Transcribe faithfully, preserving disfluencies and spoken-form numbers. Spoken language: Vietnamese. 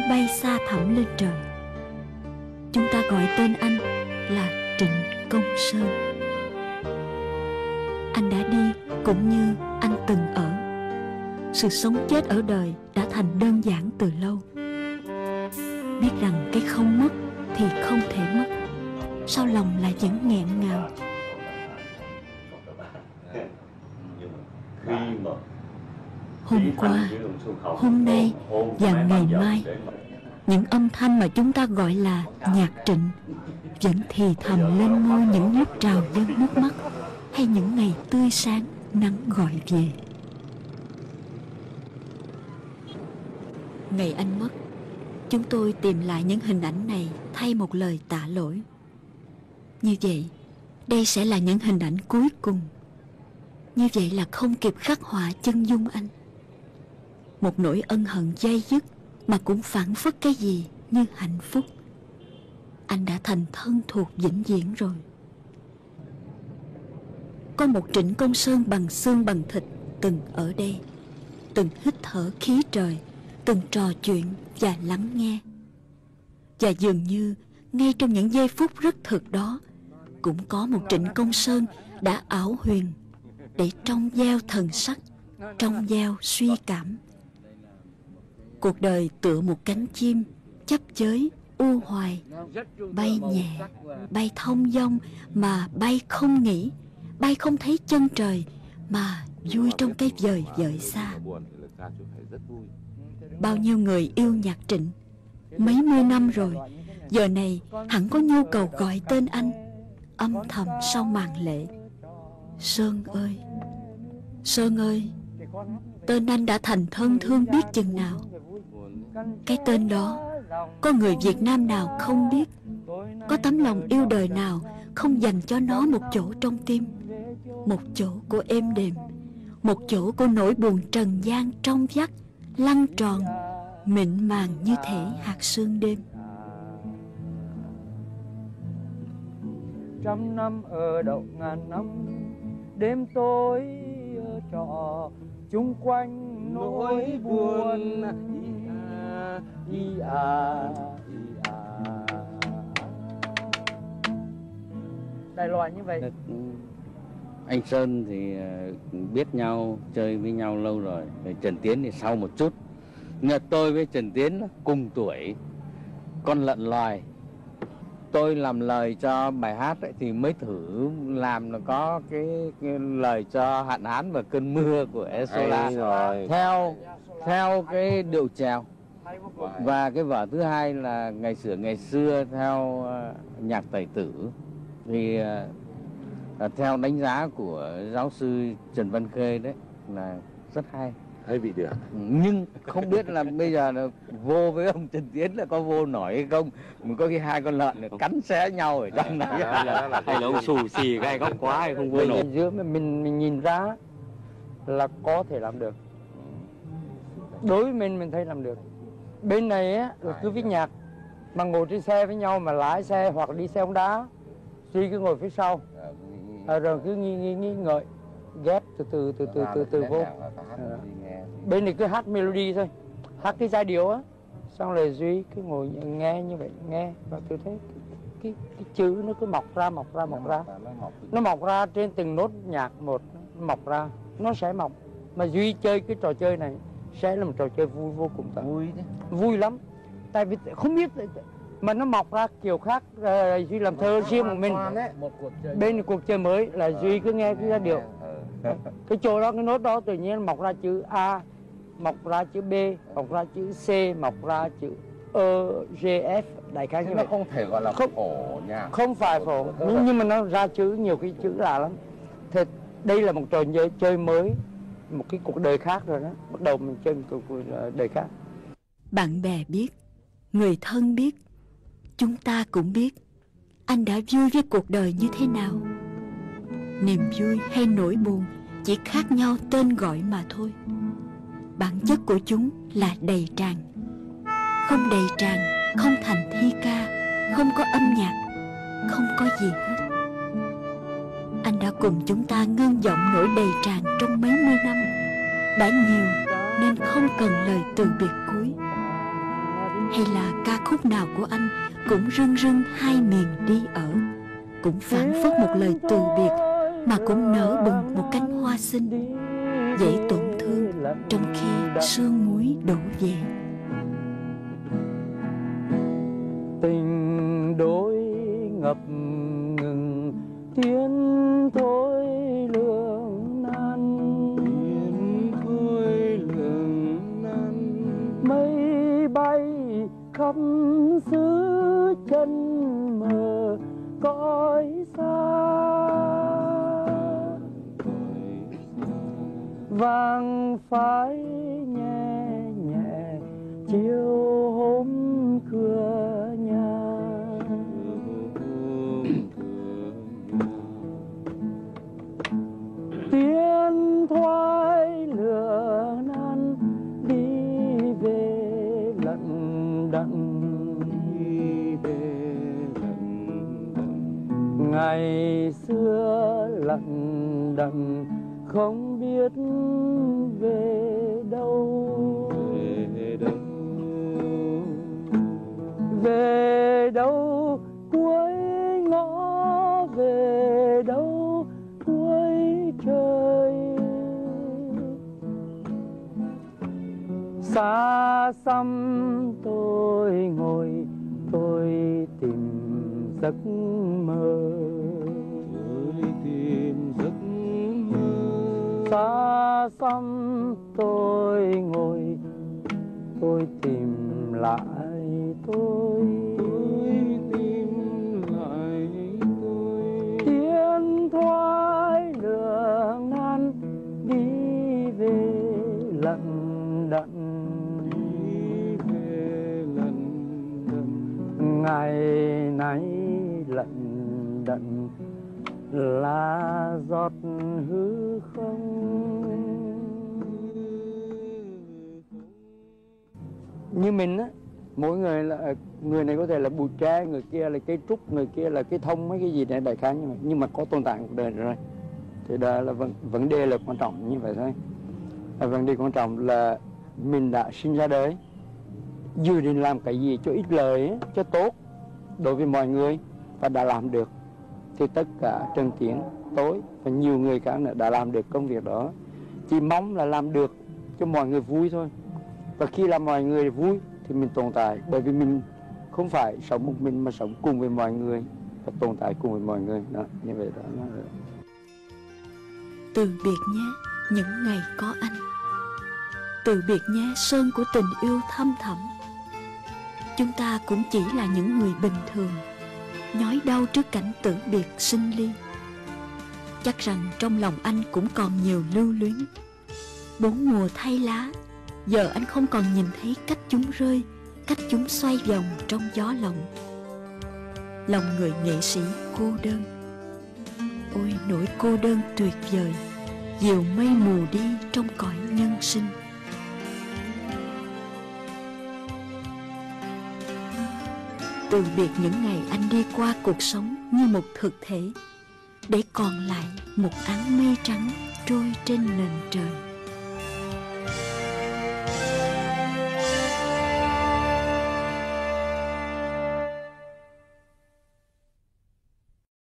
bay xa thẳm lên trời. Chúng ta gọi tên anh là Trịnh Công Sơn. Anh đã đi cũng như anh từng ở. Sự sống chết ở đời đã thành đơn giản từ lâu. Biết rằng cái không mất thì không thể mất, sao lòng lại vẫn nghẹn ngào. Hôm qua, hôm nay và ngày mai, những âm thanh mà chúng ta gọi là nhạc Trịnh vẫn thì thầm lên môi những lúc trào dâng nước mắt, hay những ngày tươi sáng nắng gọi về. Ngày anh mất, chúng tôi tìm lại những hình ảnh này thay một lời tạ lỗi. Như vậy, đây sẽ là những hình ảnh cuối cùng. Như vậy là không kịp khắc họa chân dung anh. Một nỗi ân hận dây dứt mà cũng phảng phất cái gì như hạnh phúc. Anh đã thành thân thuộc vĩnh viễn rồi. Có một Trịnh Công Sơn bằng xương bằng thịt từng ở đây, từng hít thở khí trời, từng trò chuyện và lắng nghe. Và dường như ngay trong những giây phút rất thực đó, cũng có một Trịnh Công Sơn đã ảo huyền để trong veo thần sắc, trong veo suy cảm. Cuộc đời tựa một cánh chim chấp chới u hoài, bay nhẹ, bay thông dong mà bay không nghĩ, bay không thấy chân trời mà vui trong cái vời vợi xa. Bao nhiêu người yêu nhạc Trịnh mấy mươi năm rồi, giờ này hẳn có nhu cầu gọi tên anh âm thầm sau màn lệ. Sơn ơi, Sơn ơi, tên anh đã thành thân thương biết chừng nào. Cái tên đó, có người Việt Nam nào không biết? Có tấm lòng yêu đời nào không dành cho nó một chỗ trong tim? Một chỗ của êm đềm, một chỗ của nỗi buồn trần gian trong vắt, lăn tròn, mịn màng như thể hạt sương đêm. Trăm năm ở đậu ngàn năm, đêm tối ở trọ, chung quanh nỗi buồn. Ý à, ý à. Đại loại như vậy. Anh Sơn thì biết nhau, chơi với nhau lâu rồi. Trần Tiến thì sau một chút. Nhưng tôi với Trần Tiến cùng tuổi, con lợn loài. Tôi làm lời cho bài hát ấy, thì mới thử làm là có cái, cái lời cho Hạn Hán và Cơn Mưa của Esola theo theo cái điệu chèo. Và cái vở thứ hai là Ngày xưa ngày xưa theo uh, nhạc Tài Tử. Thì uh, theo đánh giá của giáo sư Trần Văn Khê đấy là rất hay. Hay bị được. Nhưng không biết là bây giờ là vô với ông Trần Tiến là có vô nổi hay không. Mình có khi hai con lợn cắn xé nhau ở trong này. Hay là ông xù xì gai góc quá hay không vô nổi. Giữa mình mình nhìn ra là có thể làm được. Đối với mình mình thấy làm được. Bên này á là cứ viết nhạc mà ngồi trên xe với nhau mà lái xe hoặc đi xe bóng đá, Duy cứ ngồi phía sau, à, rồi cứ nghi nghi nghi ngợi ghép từ từ từ từ từ từ vô. À. Bên này cứ hát melody thôi, hát cái giai điệu á, xong rồi Duy cứ ngồi nghe như vậy, nghe và tôi thấy cái cái chữ nó cứ mọc ra mọc ra mọc ra, nó mọc ra trên từng nốt nhạc một, nó mọc ra, nó sẽ mọc. Mà Duy chơi cái trò chơi này sẽ là một trò chơi vui vô cùng tận. Vui đấy. Vui lắm. Tại vì không biết mà nó mọc ra kiểu khác. uh, Duy làm thơ riêng của mình. Bên cuộc chơi mới là Duy cứ nghe cái giai điệu. Cái chỗ đó, cái nốt đó tự nhiên mọc ra chữ A, mọc ra chữ B, mọc ra chữ C, mọc ra chữ E, G, F, đại khái như vậy. Nó không thể gọi là không, phổ nha. Không phải phổ, nhưng, nhưng mà nó ra chữ, nhiều cái chữ lạ lắm. Thế đây là một trò chơi, chơi mới, một cái cuộc đời khác rồi đó. Bắt đầu mình chơi một cuộc đời khác. Bạn bè biết, người thân biết, chúng ta cũng biết anh đã vui với cuộc đời như thế nào. Niềm vui hay nỗi buồn chỉ khác nhau tên gọi mà thôi. Bản chất của chúng là đầy tràn. Không đầy tràn, không thành thi ca, không có âm nhạc, không có gì hết. Anh đã cùng chúng ta ngân vọng nỗi đầy tràn trong mấy mươi năm. Đã nhiều nên không cần lời từ biệt cuối. hay là ca khúc nào của anh cũng rưng rưng hai miền đi ở, cũng phảng phất một lời từ biệt mà cũng nở bừng một cánh hoa xinh, dễ tổn thương trong khi sương muối đổ về. Tình đôi ngập ngừng tiếng thôi lương nan, tiếng thôi lương nan. Mây bay khắp xứ chân mờ cõi xa, vàng phái nhẹ nhẹ chiều hôm cửa nhà. Tiếng thoái lửa nan đi về lận đận, đi về lận đận. Ngày xưa lận đận không biết về đâu, về đâu, về đâu cuối ngõ, về đâu cuối trời. Xa xăm tôi ngồi, tôi tìm giấc mơ, tôi tìm giấc mơ. Xa xăm tôi ngồi, tôi tìm lại tôi, tôi tìm lại tôi. Tiếng thoái lửa nan đi về lận đận, đi về lận đận. Ngày nay lận đận là giọt hư không. Như mình á, mỗi người là người này có thể là bụi tre, người kia là cây trúc, người kia là cây thông, mấy cái gì này đại khái như vậy, nhưng mà có tồn tại cuộc đời rồi. Thì đó là vấn, vấn đề là quan trọng như vậy thôi. Và vấn đề quan trọng là mình đã sinh ra đời, dự định làm cái gì cho ích lợi, cho tốt đối với mọi người và đã làm được, thì tất cả Trần Tiến, tôi và nhiều người khác nữa đã làm được công việc đó. Chỉ mong là làm được cho mọi người vui thôi. Và khi làm mọi người vui thì mình tồn tại, bởi vì mình không phải sống một mình mà sống cùng với mọi người và tồn tại cùng với mọi người. Đó, như vậy đó. Từ biệt nhé những ngày có anh, từ biệt nhé sơn của tình yêu thâm thẳm. Chúng ta cũng chỉ là những người bình thường, nhói đau trước cảnh tử biệt sinh ly. Chắc rằng trong lòng anh cũng còn nhiều lưu luyến. Bốn mùa thay lá, giờ anh không còn nhìn thấy cách chúng rơi, cách chúng xoay vòng trong gió lòng. Lòng người nghệ sĩ cô đơn, ôi nỗi cô đơn tuyệt vời, dìu mây mù đi trong cõi nhân sinh. Từ biệt những ngày anh đi qua cuộc sống như một thực thể, để còn lại một áng mây trắng trôi trên nền trời.